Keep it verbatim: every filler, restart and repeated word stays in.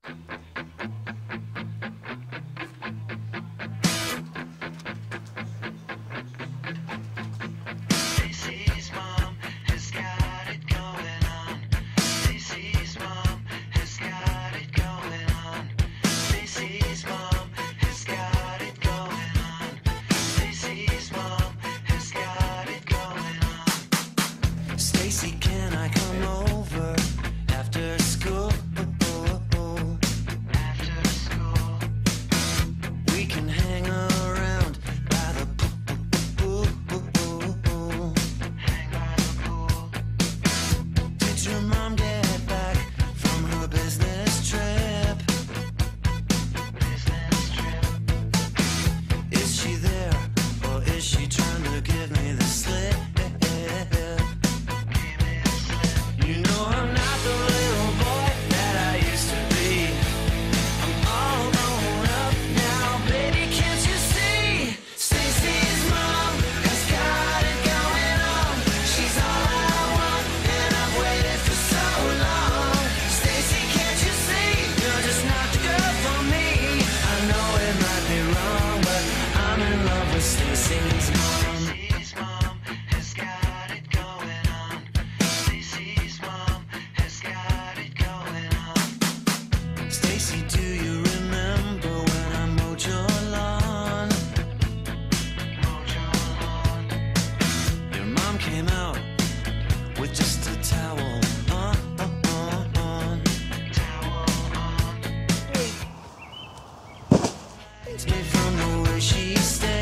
Stacy's mom has got it going on. Stacy's mom has got it going on. Stacy's mom has got it going on. Stacy's mom has got it going on. Stacy, can I come over after school? After school, we can hang around by the pool. Hang by the pool. Did your mom get back from her business trip? Business trip. Is she there, or is she trying to give me the slip? Give me the slip. You know I'm not the little boy that I used to be. I'm all grown up now, baby, can't you see? Stacy's mom has got it going on. She's all I want, and I've waited for so long. Stacy, can't you see? You're just not the girl for me. I know it might be wrong, but I'm in love with Stacy's mom. Stacy's mom has got it going on. Stacy's mom has got it going on. Stacy, do you remember when I mowed your lawn? Mowed your lawn. Your mom came out with just a towel on. Towel on. Me from the way she stared.